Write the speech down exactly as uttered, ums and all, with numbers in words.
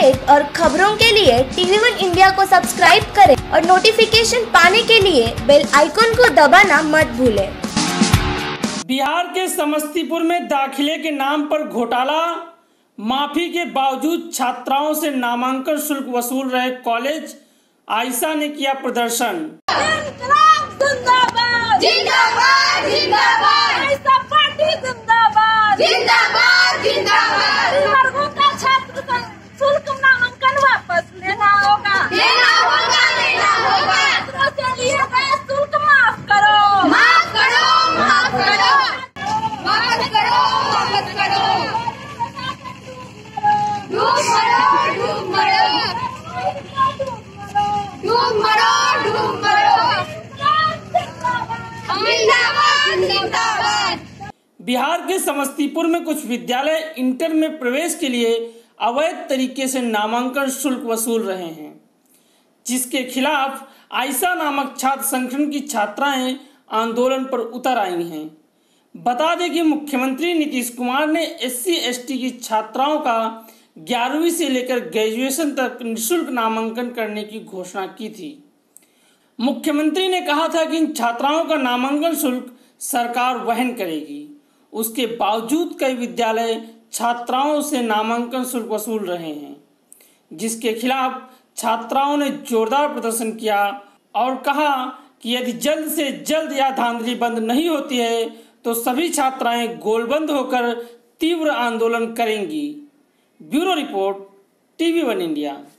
Update और खबरों के लिए टीवी वन इंडिया को सब्सक्राइब करें और नोटिफिकेशन पाने के लिए बेल आइकॉन को दबाना मत भूलें। बिहार के समस्तीपुर में दाखिले के नाम पर घोटाला, माफी के बावजूद छात्राओं से नामांकन शुल्क वसूल रहे कॉलेज, आयशा ने किया प्रदर्शन। जिंदाबाद जिंदाबाद जिंदाबाद आयशा पार्टी जिंदाबाद जिंदाबाद जिंदाबाद वर्गों का छात्र का शुल्क नामांकन वापस लेना होगा लेना होगा लेना होगा छात्रों के लिए गए शुल्क माफ करो माफ करो माफ करो माफ करो माफ करो डूब मरो डूब मरो डूब मरो डूब मरो बिहार के समस्तीपुर में कुछ विद्यालय इंटर में प्रवेश के लिए अवैध तरीके से नामांकन शुल्क वसूल रहे हैं, जिसके खिलाफ आयशा नामक छात्र संगठन की छात्राएं आंदोलन पर उतर आई हैं। बता दें कि मुख्यमंत्री नीतीश कुमार ने एससी एसटी की छात्राओं का ग्यारहवीं से लेकर ग्रेजुएशन तक निःशुल्क नामांकन करने की घोषणा की थी। मुख्यमंत्री ने कहा था कि इन छात्राओं का नामांकन शुल्क सरकार वहन करेगी। उसके बावजूद कई विद्यालय छात्राओं से नामांकन शुल्क वसूल रहे हैं, जिसके खिलाफ छात्राओं ने जोरदार प्रदर्शन किया और कहा कि यदि जल्द से जल्द यह धांधली बंद नहीं होती है तो सभी छात्राएं गोलबंद होकर तीव्र आंदोलन करेंगी। Bureau report, TV one India.